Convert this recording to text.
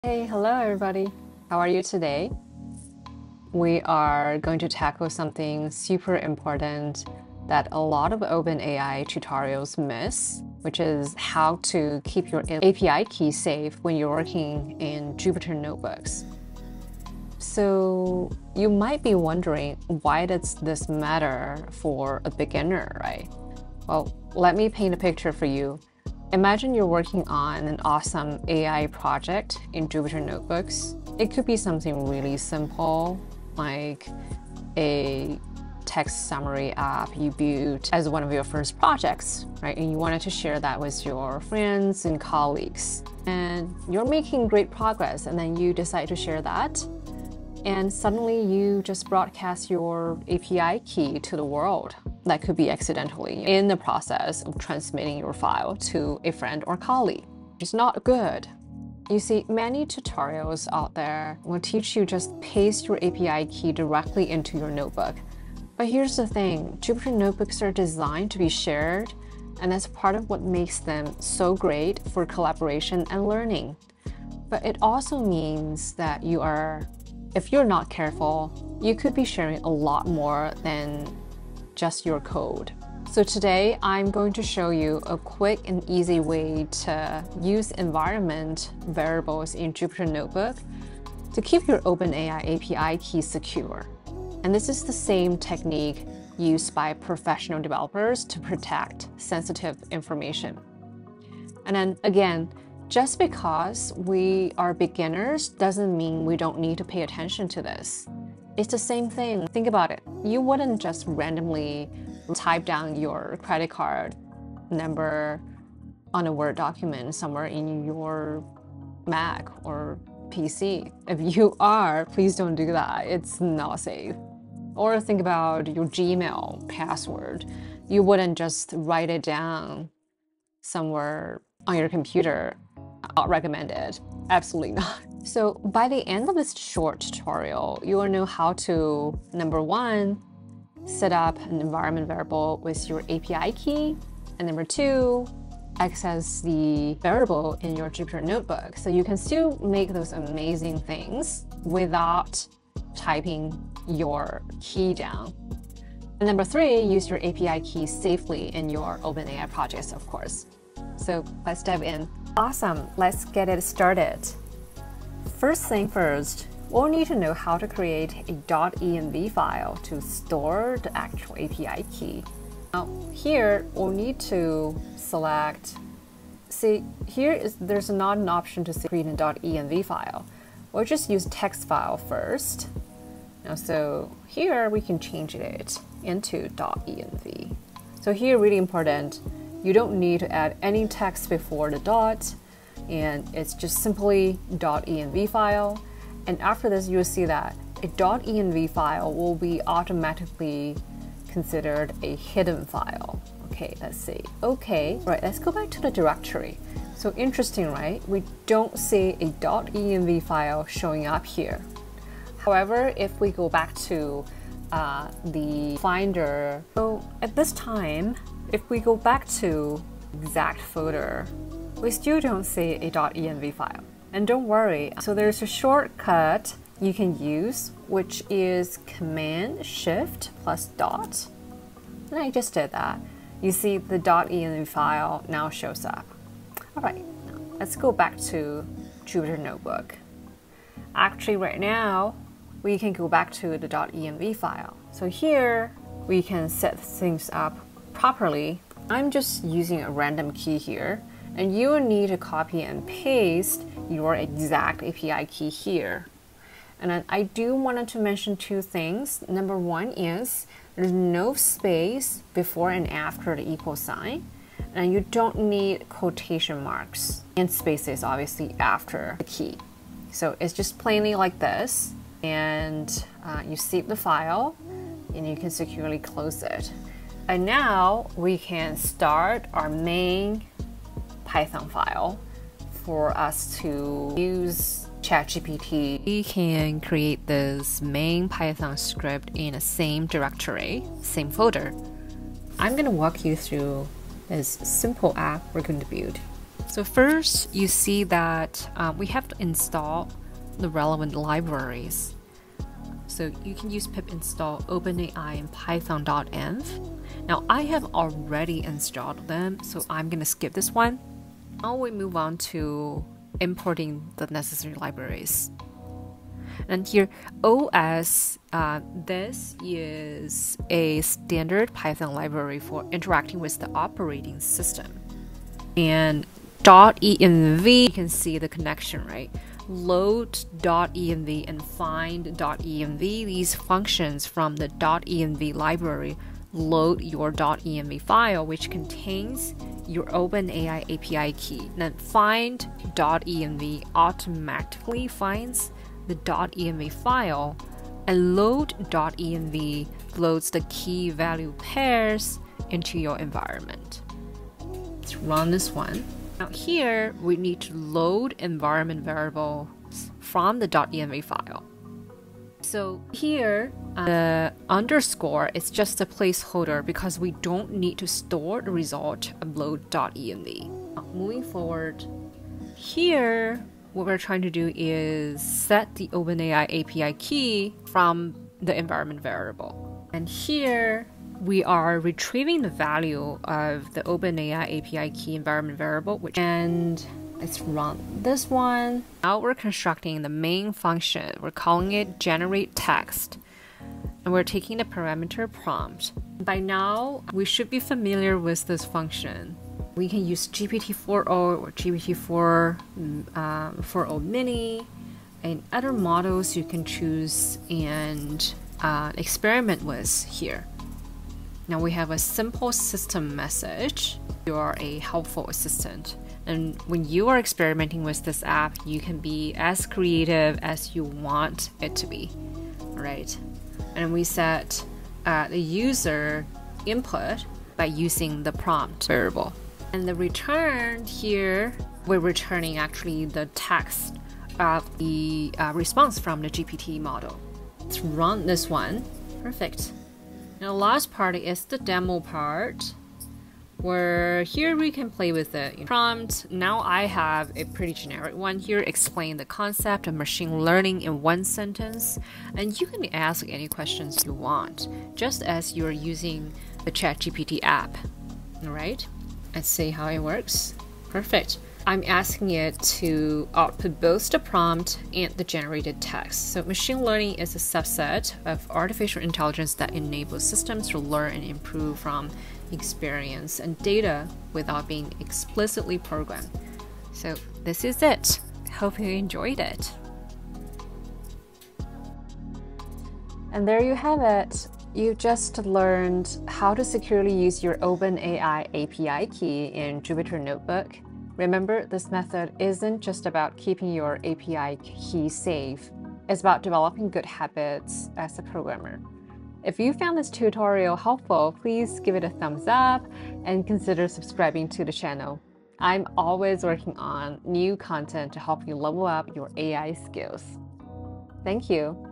Hey, hello everybody. How are you today? We are going to tackle something super important that a lot of OpenAI tutorials miss, which is how to keep your API key safe when you're working in Jupyter notebooks. So you might be wondering, why does this matter for a beginner, right? Well, let me paint a picture for you. Imagine you're working on an awesome AI project in Jupyter Notebooks. It could be something really simple, like a text summary app you built as one of your first projects, right? And you wanted to share that with your friends and colleagues. And you're making great progress, and then you decide to share that. And suddenly you just broadcast your API key to the world. That could be accidentally in the process of transmitting your file to a friend or colleague. It's not good. You see, many tutorials out there will teach you just paste your API key directly into your notebook. But here's the thing, Jupyter notebooks are designed to be shared, and that's part of what makes them so great for collaboration and learning. But it also means that if you're not careful, you could be sharing a lot more than just your code. So today, I'm going to show you a quick and easy way to use environment variables in Jupyter Notebook to keep your OpenAI API key secure. And this is the same technique used by professional developers to protect sensitive information. And then again, just because we are beginners doesn't mean we don't need to pay attention to this. It's the same thing. Think about it. You wouldn't just randomly type down your credit card number on a Word document somewhere in your Mac or PC. If you are, please don't do that. It's not safe. Or think about your Gmail password. You wouldn't just write it down somewhere on your computer. Not recommended. Absolutely not. So by the end of this short tutorial, you will know how to, number one, set up an environment variable with your API key, and number two, access the variable in your Jupyter notebook. So you can still make those amazing things without typing your key down. And number three, use your API key safely in your OpenAI projects, of course. So let's dive in. Awesome, let's get it started. First thing first, we'll need to know how to create a .env file to store the actual API key. Now here, we'll need to select, there's not an option to create an .env file. We'll just use text file first. Now, so here we can change it into .env. So here, really important, you don't need to add any text before the dot, and it's just simply .env file. And after this, you'll see that a .env file will be automatically considered a hidden file. Okay, let's see. Okay, right, let's go back to the directory. So interesting, right? We don't see a .env file showing up here. However, if we go back to the Finder, so at this time, if we go back to exact folder, we still don't see a .env file. And don't worry, so there's a shortcut you can use, which is Command Shift plus dot. And I just did that. You see the .env file now shows up. All right, let's go back to Jupyter Notebook. Actually, right now, we can go back to the .env file. So here, we can set things up properly. I'm just using a random key here, and you will need to copy and paste your exact API key here. And then I do want to mention two things. Number one is there's no space before and after the equal sign, and you don't need quotation marks and spaces obviously after the key. So it's just plainly like this, and you save the file and you can securely close it. And now we can start our main Python file for us to use ChatGPT. We can create this main Python script in the same directory, same folder. I'm going to walk you through this simple app we're going to build. So first, you see that we have to install the relevant libraries. So you can use pip install OpenAI and python.env. Now I have already installed them, so I'm gonna skip this one. Now we move on to importing the necessary libraries. And here, OS, this is a standard Python library for interacting with the operating system. And .env, you can see the connection, right? Load.env and find.env, these functions from the .env library load your .env file, which contains your OpenAI API key. Then find.env automatically finds the .env file, and load.env loads the key value pairs into your environment. Let's run this one. Now here we need to load environment variables from the .env file. So here the underscore is just a placeholder because we don't need to store the result of load.env. Now, moving forward, here what we're trying to do is set the OpenAI API key from the environment variable. And here we are retrieving the value of the OpenAI API key environment variable, and let's run this one. Now we're constructing the main function. We're calling it generate text. And we're taking the parameter prompt. By now, we should be familiar with this function. We can use GPT-4o or GPT-4 4o mini and other models you can choose and experiment with here. Now we have a simple system message. You are a helpful assistant. And when you are experimenting with this app, you can be as creative as you want it to be. All right. And we set the user input by using the prompt variable. And the return here, we're returning actually the text of the response from the GPT model. Let's run this one. Perfect. Now the last part is the demo part, where here we can play with the prompt. Now I have a pretty generic one here, explain the concept of machine learning in one sentence, and you can ask any questions you want, just as you're using the ChatGPT app. All right, let's see how it works. Perfect. I'm asking it to output both the prompt and the generated text. So machine learning is a subset of artificial intelligence that enables systems to learn and improve from experience and data without being explicitly programmed. So this is it. Hope you enjoyed it. And there you have it. You just learned how to securely use your OpenAI API key in Jupyter Notebook. Remember, this method isn't just about keeping your API key safe. It's about developing good habits as a programmer. If you found this tutorial helpful, please give it a thumbs up and consider subscribing to the channel. I'm always working on new content to help you level up your AI skills. Thank you.